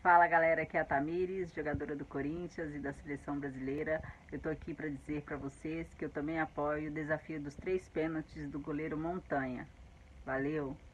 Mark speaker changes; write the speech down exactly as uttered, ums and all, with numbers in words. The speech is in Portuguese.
Speaker 1: Fala galera, aqui é a Tamires, jogadora do Corinthians e da seleção brasileira. Eu tô aqui para dizer para vocês que eu também apoio o desafio dos três pênaltis do goleiro Montanha. Valeu!